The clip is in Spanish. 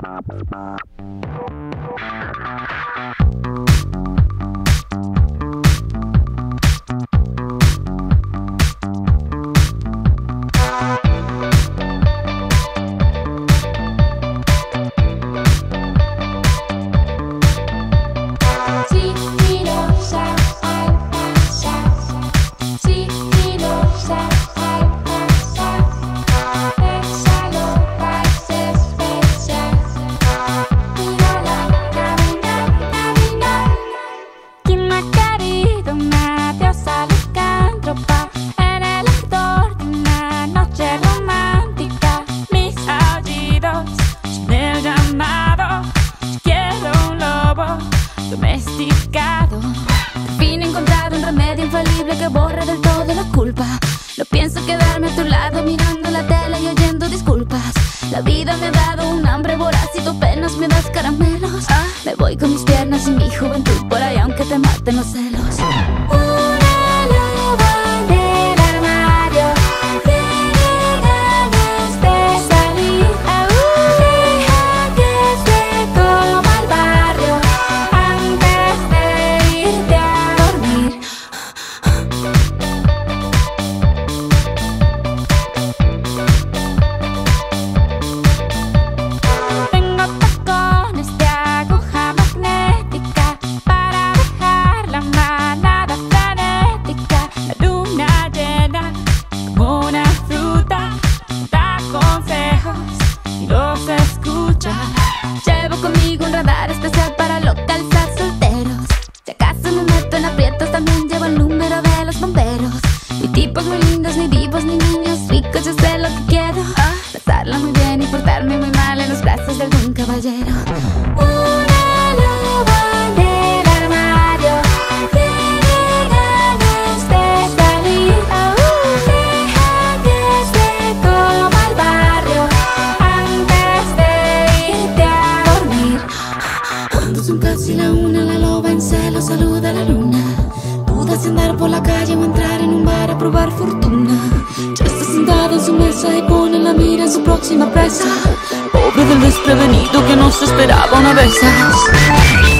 Domesticado. Por fin he encontrado un remedio infalible que borre del todo la culpa. No pienso quedarme a tu lado mirando la tele y oyendo disculpas. La vida me ha dado un hambre voraz y tú apenas me das caramelos. Me voy con mis piernas y mi juventud por ahí aunque te maten los celos. Una loba en el armario tiene ganas de salir. Deja que se coma el barrio antes de irte a dormir. Tengo tacones de aguja magnética para dejar la manada frenética. La luna llena como una fruta da consejos y los escucha. Llevo conmigo un radar especial para localizar solteros. Si acaso me meto en aprietos también llevo el número de los bomberos. Ni tipos muy lindos, ni divos, ni niños ricos, yo sé lo que quiero. Pasarla muy bien y portarme muy mal en los brazos de algún caballero. Una loba en el armario tiene ganas de salir. Deja que se coma el barrio antes de irte a dormir. Cuando son casi la una, la loba en celo saluda a la luna. Duda si andar por la calle o entrar en un bar a probar fortuna. Ya está sentada en su mesa y pone la mira en su próxima presa. Pobre del desprevenido que no se esperaba una de esas.